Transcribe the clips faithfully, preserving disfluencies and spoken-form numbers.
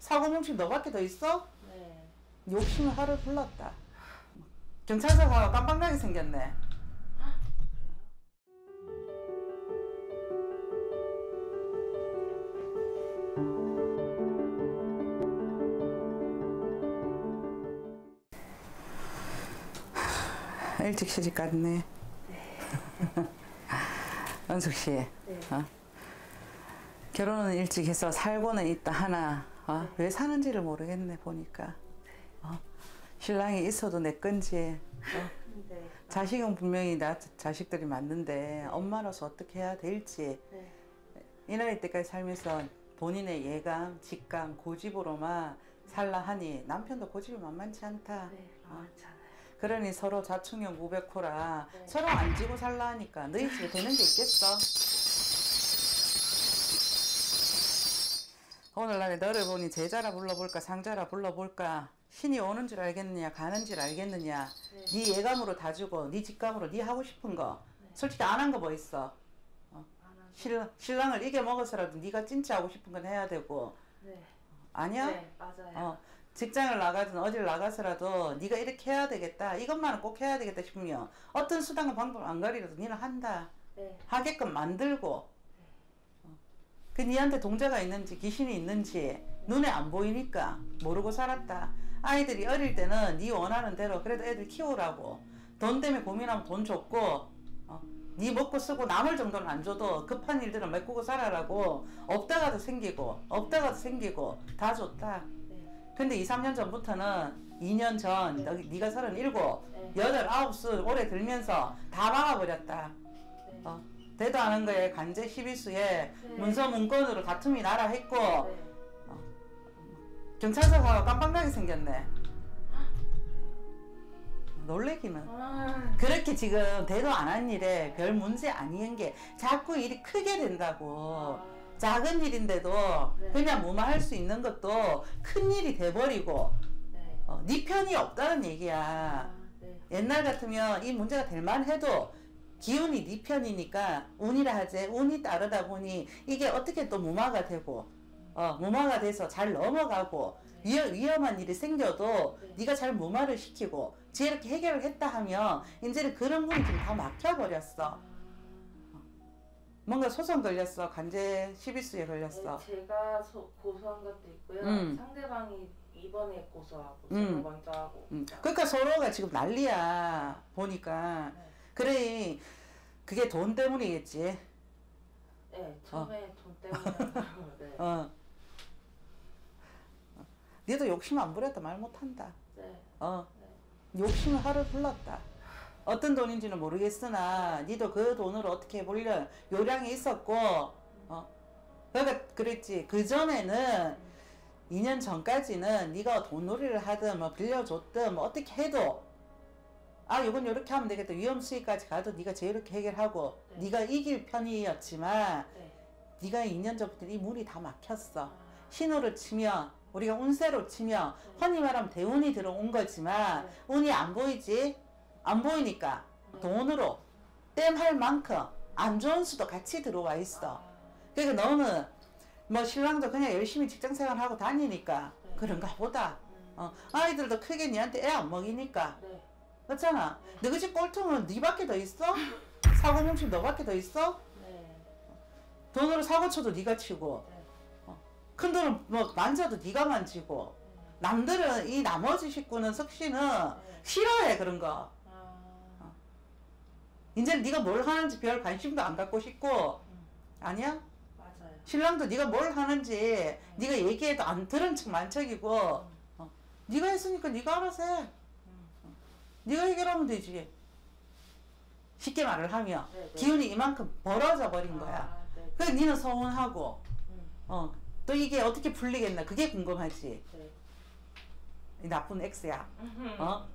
사고 뭉침 너밖에 더 있어? 네. 욕심을 하루 불렀다. 경찰서 가서 깜빡 나게 생겼네. 일찍 시집 갔네. 네. 은숙 씨, 네. 어? 결혼은 일찍 해서 살고는 있다 하나 어? 네. 왜 사는지를 모르겠네 보니까. 어? 신랑이 있어도 내 건지. 어? 네. 자식은 분명히 나 자식들이 맞는데 엄마로서 어떻게 해야 될지. 네. 이 나이 때까지 살면서 본인의 예감, 직감, 고집으로만 살라 하니 남편도 고집이 만만치 않다. 네. 만만치 않아요. 그러니 서로 자충형 무백호라 네. 서로 안 지고 살라 하니까 너희 집에 되는 게 있겠어? 오늘날에 너를 보니 제자라 불러볼까 상자라 불러볼까 신이 오는 줄 알겠느냐 가는 줄 알겠느냐 네, 네 예감으로 다 주고 네 직감으로 네 하고 싶은 거 네. 솔직히 안 한 거 뭐 있어? 어? 신랑, 신랑을 이겨먹어서라도 네가 진짜 하고 싶은 건 해야 되고 네. 아니야? 네 맞아요. 어, 직장을 나가든 어딜 나가서라도 네가 이렇게 해야 되겠다 이것만은 꼭 해야 되겠다 싶으면 어떤 수단과 방법을 안 가리라도 니는 한다. 네. 하게끔 만들고 네. 어. 그 니한테 동자가 있는지 귀신이 있는지 네. 눈에 안 보이니까 모르고 살았다. 아이들이 어릴 때는 네 원하는 대로 그래도 애들 키우라고 돈 때문에 고민하면 돈 줬고 어. 네 먹고 쓰고 남을 정도는 안 줘도 급한 일들은 메꾸고 살아라고 없다가도 생기고 없다가도 생기고 다 줬다. 근데 이, 삼 년 전부터는 이 년 전 네. 너기, 네가 서른일곱, 네. 여덟, 아홉 수 올해 들면서 다 막아버렸다. 네. 어, 대도 안 한 거에 간제 십이수에 네. 문서 문건으로 다툼이 나라 했고 네. 어, 경찰서 가서 깜빡 나게 생겼네. 놀래기는. 아. 그렇게 지금 대도 안 한 일에 별 문제 아닌 게 자꾸 일이 크게 된다고. 아. 작은 일인데도 네. 그냥 무마할 수 있는 것도 큰 일이 돼버리고 네, 어, 네 편이 없다는 얘기야. 아, 네. 옛날 같으면 이 문제가 될 만해도 기운이 네 편이니까 운이라 하지 운이 따르다 보니 이게 어떻게 또 무마가 되고 어, 무마가 돼서 잘 넘어가고 네. 위험, 위험한 일이 생겨도 네. 네가 잘 무마를 시키고 지혜롭게 해결을 했다 하면 이제는 그런 분이 지금 다 막혀버렸어. 뭔가 소송 걸렸어. 간제 십이수에 걸렸어. 네, 제가 소, 고소한 것도 있고요. 음. 상대방이 이번에 고소하고 음. 제가 먼저 하고. 음. 그러니까 서로가 지금 난리야. 보니까. 네. 그래 그게 돈 때문이겠지. 네. 처음에 어. 돈 때문에. 네. 어. 니도 욕심 안 부렸다 말 못한다. 네. 어. 네. 욕심을 하루 불렀다. 어떤 돈인지는 모르겠으나 니도 그 돈으로 어떻게 해보려 요량이 있었고 어. 그러니까 그랬지. 그 전에는 이 년 전까지는 네가 돈놀이를 하든 뭐 빌려줬든 뭐 어떻게 해도 아 이건 이렇게 하면 되겠다. 위험 수위까지 가도 네가 제이렇게 해결하고 네. 네가 이길 편이었지만 네. 네가 이 년 전부터 이 문이 다 막혔어. 아. 신호를 치면 우리가 운세로 치면 네. 흔히 말하면 대운이 들어온 거지만 네. 운이 안 보이지? 안 보이니까 네. 돈으로 땜할 만큼 안 좋은 수도 같이 들어와 있어. 아. 그러니까 너는 뭐 신랑도 그냥 열심히 직장생활하고 다니니까 네. 그런가 보다. 음. 어, 아이들도 크게 니한테 애 안 먹이니까 네. 그렇잖아. 네. 너희 집 꼴통은 니밖에 더 있어? 사고 뭉침 너밖에 더 있어? 네. 돈으로 사고 쳐도 니가 치고 네. 어, 큰 돈을 뭐 만져도 니가 만지고 네. 남들은 이 나머지 식구는 석씨는 네. 싫어해 그런 거. 이제 네가 뭘 하는지 별 관심도 안 갖고 싶고 음. 아니야? 맞아요. 신랑도 네가 뭘 하는지 음. 네가 얘기해도 안 들은 척 만척이고 음. 어. 네가 했으니까 네가 알아서 해. 음. 어. 네가 해결하면 되지. 쉽게 말을 하면 네네. 기운이 이만큼 벌어져 버린 거야. 아, 그래서 니는 서운하고 음. 어. 또 이게 어떻게 풀리겠나 그게 궁금하지. 네. 이 나쁜 X야. 어?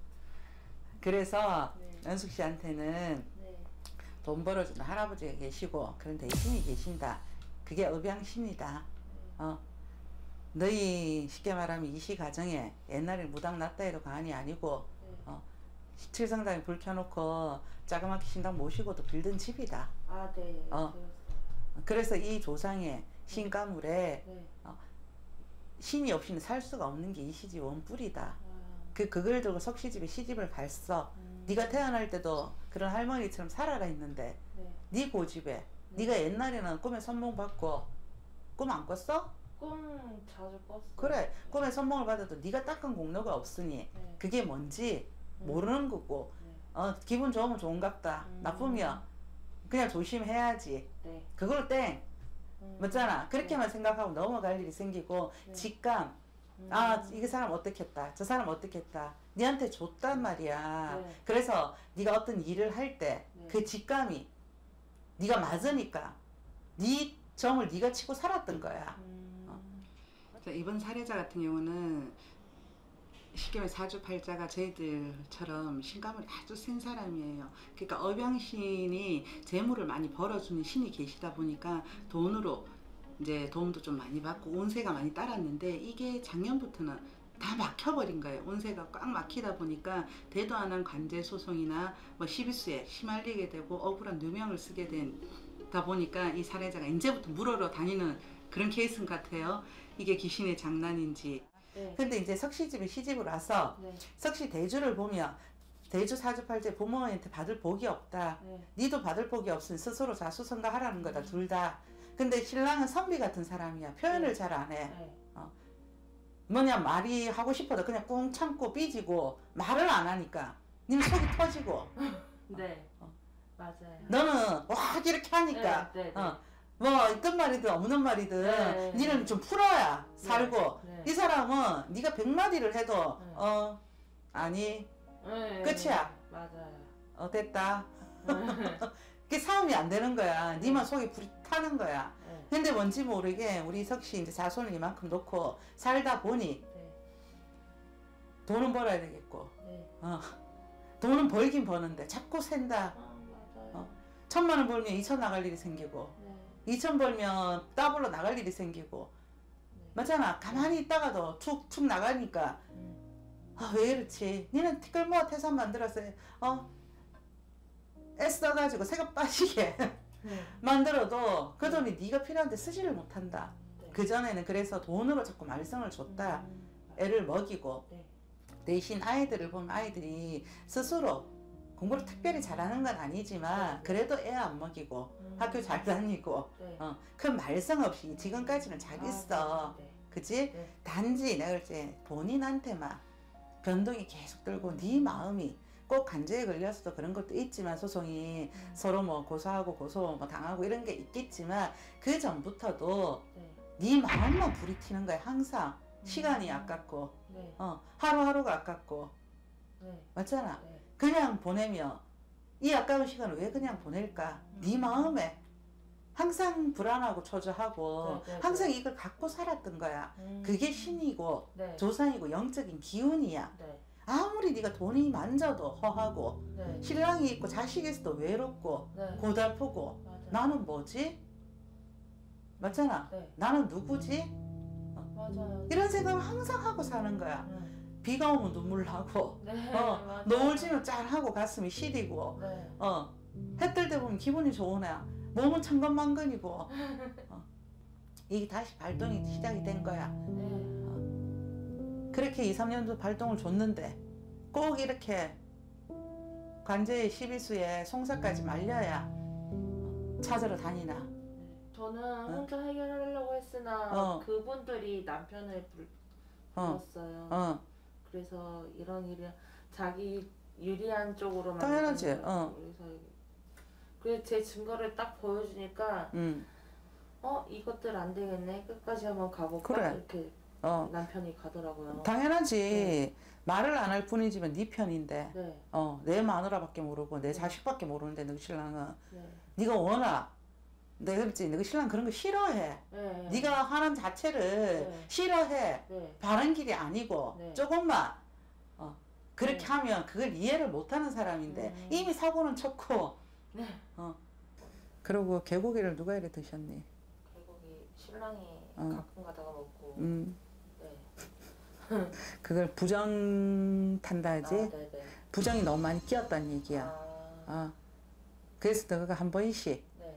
그래서 네. 연숙 씨한테는 네. 돈 벌어주는 할아버지가 계시고 그런 대신이 계신다. 그게 업양신이다. 네. 어. 너희 쉽게 말하면 이시 가정에 옛날에 무당 났다 해도 과언이 아니고 네. 어. 칠성당에 불 켜놓고 자그맣게 신당 모시고도 빌던 집이다. 아, 네. 어. 그래서 이 조상의 신가물에 네. 어. 신이 없이는 살 수가 없는 게 이 시집 원뿔이다. 아, 그 그걸 들고 석시집에 시집을 갔어. 음. 네가 태어날 때도 그런 할머니처럼 살아라 했는데 네. 네 고집에 네. 네가 옛날에는 꿈에 선몽 받고 꿈 안 꿨어? 꿈 자주 꿨어요. 그래. 꿈에 선몽을 받아도 네가 닦은 공로가 없으니 네. 그게 뭔지 음. 모르는 거고 네. 어 기분 좋으면 좋은갑다. 음. 나쁘면 그냥 조심해야지. 네. 그걸 땡. 음. 맞잖아. 그렇게만 생각하고 넘어갈 일이 생기고 네. 직감. 음. 아, 이 사람 어떻게 했다. 저 사람 어떻게 했다. 니한테 줬단 말이야. 네. 그래서 네가 어떤 일을 할 때 그 네. 직감이 네가 맞으니까 네 점을 네가 치고 살았던 거야. 음. 어. 자, 이번 사례자 같은 경우는 쉽게 말해 사주팔자가 저희들처럼 신가물이 아주 센 사람이에요. 그러니까 업양신이 재물을 많이 벌어주는 신이 계시다 보니까 돈으로 이제 도움도 좀 많이 받고 운세가 많이 따랐는데 이게 작년부터는 다 막혀버린 거예요. 운세가 꽉 막히다 보니까 대도 안 한 관제 소송이나 뭐 시비수에 휘말리게 되고 억울한 누명을 쓰게 된다 보니까 이 사례자가 이제부터 물으러 다니는 그런 케이스 같아요. 이게 귀신의 장난인지. 네. 근데 이제 석시집이 시집을 와서 네. 석시 대주를 보면 대주 사주팔제 부모한테 받을 복이 없다. 네. 니도 받을 복이 없으니 스스로 자수성가하라는 거다. 둘 다. 근데 신랑은 선비 같은 사람이야. 표현을 네. 잘 안 해. 네. 뭐냐 말이 하고 싶어도 그냥 꽁 참고 삐지고 말을 안 하니까 니는 속이 터지고 네. 어. 맞아요. 너는 와 이렇게 하니까 네, 네, 네. 어, 뭐 있던 말이든 없는 말이든 네. 니는 좀 풀어야 살고 네. 이 사람은 네가 백마디를 해도 네. 어 아니 네. 끝이야. 맞아요. 어 됐다. 네. 그게 싸움이 안 되는 거야. 니만 속이 불이 타는 거야. 네. 근데 뭔지 모르게 우리 석씨 이제 자손을 이만큼 놓고 살다 보니 네. 돈은 벌어야 되겠고 네. 어, 돈은 벌긴 버는데 자꾸 샌다. 아, 맞아요. 어. 천만 원 벌면 이천 나갈 일이 생기고 네. 이천 벌면 더블로 나갈 일이 생기고 네. 맞잖아. 가만히 있다가도 툭툭 나가니까 음. 아, 왜 이렇지? 니는 티끌모아 태산 만들어서 어 애써가지고 새가 빠지게 네. 만들어도 그 돈이 네가 필요한데 쓰지를 못한다. 네. 그전에는 그래서 돈으로 자꾸 말썽을 줬다. 음. 애를 먹이고 네. 대신 아이들을 보면 아이들이 스스로 공부를 특별히 잘하는 건 아니지만 그래도 애 안 먹이고 음. 학교 잘 다니고 네. 어, 큰 말썽 없이 지금까지는 잘 있어. 아, 네. 그치? 네. 단지 내가 이제 본인한테만 변동이 계속 들고 네 마음이 꼭 간제에 걸려서도 그런 것도 있지만 소송이 음. 서로 뭐 고소하고 고소 뭐 당하고 이런 게 있겠지만 그 전부터도 네. 네 마음만 불이 튀는 거야. 항상 시간이 음. 아깝고 네. 어, 하루하루가 아깝고 네. 맞잖아. 네. 그냥 보내면 이 아까운 시간을 왜 그냥 보낼까? 음. 네 마음에 항상 불안하고 초조하고 네, 네, 항상 네. 이걸 갖고 살았던 거야. 음. 그게 신이고 네. 조상이고 영적인 기운이야. 네. 아무리 네가 돈이 만져도 허하고 네. 신랑이 있고 자식이 있어도 외롭고 네. 고달프고 맞아요. 나는 뭐지? 맞잖아. 네. 나는 누구지? 맞아요. 이런 생각을 항상 하고 사는 거야. 음. 비가 오면 눈물 나고 네. 어, 맞아요. 노을 지면 짠하고 가슴이 시리고 네. 어, 해 뜰 때 보면 기분이 좋으나 몸은 천근만근이고 어, 이게 다시 발동이 시작이 된 거야. 네. 그렇게 이, 삼 년도 발동을 줬는데 꼭 이렇게 관제의 시비수에 송사까지 말려야 찾으러 다니나. 네. 저는 혼자 해결하려고 했으나 어. 그분들이 남편을 불, 어, 불렀어요. 어, 그래서 이런 일이 자기 유리한 쪽으로만 당연하지. 하는 거예요. 어. 그래서 그래서 제 증거를 딱 보여주니까 음, 어 이것들 안 되겠네 끝까지 한번 가볼까 그래. 이렇게 어, 남편이 가더라고요. 당연하지. 네. 말을 안 할 뿐이지만 네 편인데, 네, 어, 내 마누라밖에 모르고 내 자식밖에 모르는데 너 신랑은 네, 네가 워낙 내가 그랬지. 너 신랑 그런 거 싫어해. 네. 네가 하는 자체를 네. 싫어해. 네, 바른 길이 아니고 네. 조금만 어, 그렇게 네. 하면 그걸 이해를 못하는 사람인데 음. 이미 사고는 쳤고 네. 어. 그리고 개고기를 누가 이래 드셨니? 결국이 신랑이 어. 가끔 가다가 먹고. 음, 네. 그걸 부정 탄다 아, 하지? 네, 네. 부정이 너무 많이 끼었다는 얘기야. 아, 어. 그래서 너가 한 번씩 네. 어,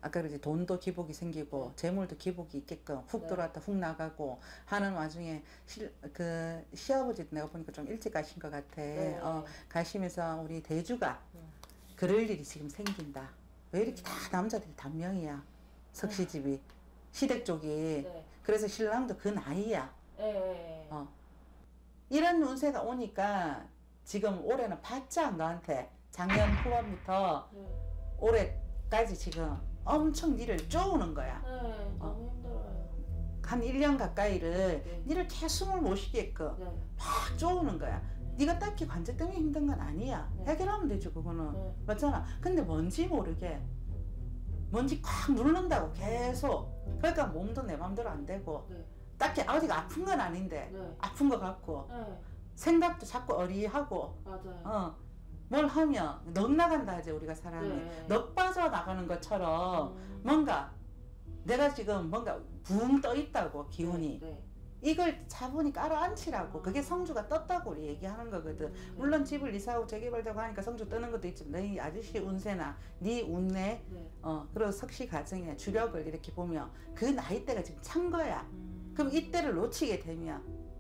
아까 그러지 돈도 기복이 생기고 재물도 기복이 있게끔 훅 네. 들어왔다 훅 나가고 하는 와중에 시, 그 시아버지 내가 보니까 좀 일찍 가신 것 같아. 네. 어, 가시면서 우리 대주가 음. 그럴 일이 지금 생긴다. 왜 이렇게 다 남자들이 단명이야. 석시집이 시댁 쪽이. 네. 그래서 신랑도 그 나이야. 예, 예, 예. 어. 이런 운세가 오니까 지금 올해는 바짝 너한테 작년 후반부터 네. 올해까지 지금 엄청 니를 쪼우는 거야. 네, 너무 힘들어요. 한 일 년 가까이를 네. 니를 계속 숨을 못 쉬게끔 네. 막 쪼우는 거야. 네가 딱히 관절 때문에 힘든 건 아니야. 네. 해결하면 되지 그거는. 네. 맞잖아. 근데 뭔지 모르게 뭔지 꽉 누른다고 계속. 그러니까 몸도 내 맘대로 안 되고 네. 딱히 아직 아픈 건 아닌데 네. 아픈 것 같고 네. 생각도 자꾸 어리하고 맞아요. 어, 뭘 하면 넉 나간다 하지 우리가 사람이. 네. 넉 빠져나가는 것처럼 음. 뭔가 내가 지금 뭔가 붕 떠 있다고 기운이. 네. 네. 이걸 차분히 깔아앉히라고. 그게 성주가 떴다고 우리 얘기하는 거거든. 음, 물론 집을 이사하고 재개발되고 하니까 성주 뜨는 것도 있지만 너희 아저씨 운세나 네 운내 네. 어 그리고 석시 가정의 주력을 이렇게 보면 그 나이대가 지금 찬 거야. 음. 그럼 이때를 놓치게 되면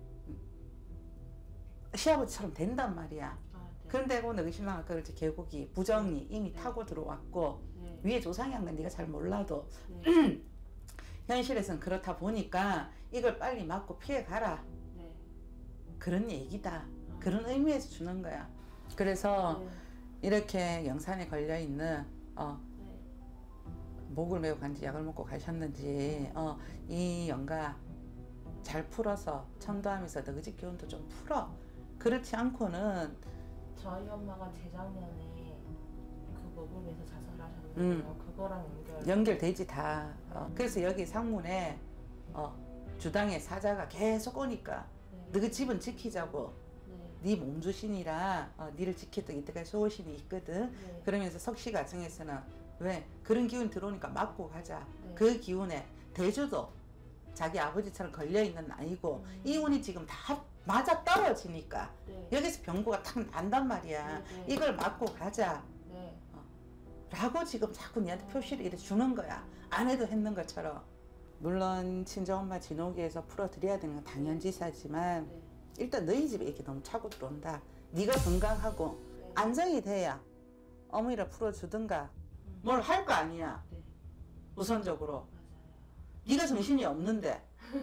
시아버지처럼 된단 말이야. 아, 네. 그런데고 너희 신랑 아까 그랬지 계곡이 부정이 이미 네. 타고 들어왔고 네. 위에 조상이 한 건 네가 잘 몰라도 네. 현실에서는 그렇다 보니까 이걸 빨리 막고 피해 가라. 네. 그런 얘기다. 아. 그런 의미에서 주는 거야. 그래서 네. 이렇게 영산에 걸려 있는 어, 네. 목을 메고 간지 약을 먹고 가셨는지 어, 이 영가 잘 풀어서 천도하면서 너그집 기운도 좀 풀어. 그렇지 않고는 저희 엄마가 재작년에 그 먹으면서 자살하셨는데요. 음. 그거랑 연결. 연결되지 다. 어, 그래서 여기 상문에 어, 주당의 사자가 계속 오니까 네. 너그 집은 지키자고. 네. 네 몸주신이라 어, 니를 지켰던 이때까지 소호신이 있거든. 네. 그러면서 석시 가정에서는 왜 그런 기운 들어오니까 맞고 가자. 네. 그 기운에 대주도 자기 아버지처럼 걸려 있는 나이고 음. 이 운이 지금 다 맞아 떨어지니까 네. 여기서 병고가 탁 난단 말이야. 네, 네. 이걸 맞고 가자. 네. 라고 지금 자꾸 니한테 표시를 이렇게 주는 거야. 안 해도 했는 것처럼. 물론 친정엄마 진옥이에서 풀어드려야 되는 건 당연지사지만 네. 일단 너희 집에 이렇게 너무 차고 들어온다. 네가 건강하고 네. 안정이 돼야 어머니를 풀어주든가 음. 뭘 할 거 아니야. 네. 우선적으로. 맞아요. 네가 정신이 없는데.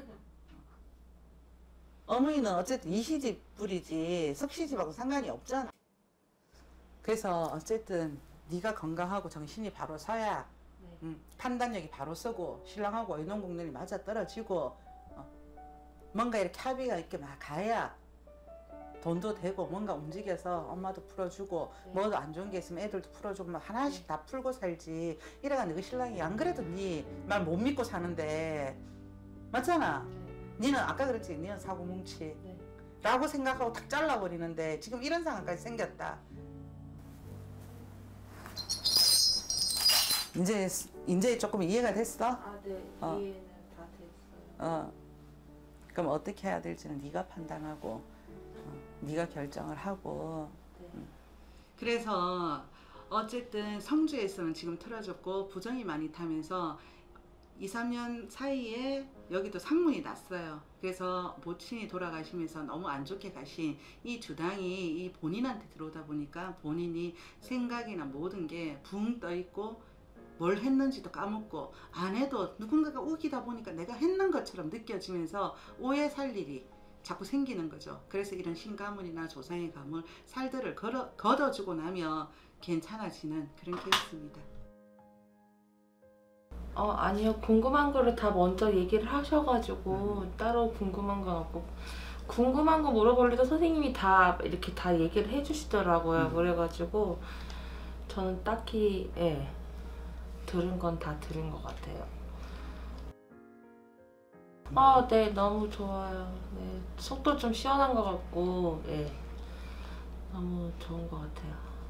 어머니는 어쨌든 이시집 뿌리지 석시집하고 상관이 없잖아. 그래서 어쨌든 네가 건강하고 정신이 바로 서야 네. 음, 판단력이 바로 서고 신랑하고 의논공론이 맞아 떨어지고 어, 뭔가 이렇게 합의가 있게 막 가야 돈도 되고 뭔가 움직여서 엄마도 풀어주고 네. 뭐도 안 좋은 게 있으면 애들도 풀어주고 막 하나씩 다 풀고 살지. 이래가 너희 신랑이 안 그래도 네 말 못 믿고 사는데 맞잖아. 네. 니는 아까 그랬지. 니는 사고뭉치 네. 라고 생각하고 탁 잘라버리는데 지금 이런 상황까지 생겼다. 이제 이제 조금 이해가 됐어? 아, 네. 어. 이해는 다 됐어요. 어. 그럼 어떻게 해야 될지는 네가 판단하고 어, 네가 결정을 하고. 네. 음. 그래서 어쨌든 성주에서는 지금 틀어졌고 부정이 많이 타면서 이, 삼 년 사이에 여기도 상문이 났어요. 그래서 모친이 돌아가시면서 너무 안 좋게 가신 이 주당이 이 본인한테 들어오다 보니까 본인이 생각이나 모든 게 붕 떠 있고 뭘 했는지도 까먹고 안 해도 누군가가 우기다 보니까 내가 했는 것처럼 느껴지면서 오해 살 일이 자꾸 생기는 거죠. 그래서 이런 신가문이나 조상의 가문 살들을 걸어, 걷어주고 나면 괜찮아지는 그런 케이스입니다. 어, 아니요. 궁금한 거를 다 먼저 얘기를 하셔가지고 따로 궁금한 건 없고 궁금한 거 물어보려도 선생님이 다 이렇게 다 얘기를 해주시더라고요. 음. 그래가지고 저는 딱히 예 들은 건 다 들은 것 같아요. 아, 네, 너무 좋아요. 네, 속도 좀 시원한 것 같고 예 너무 좋은 것 같아요.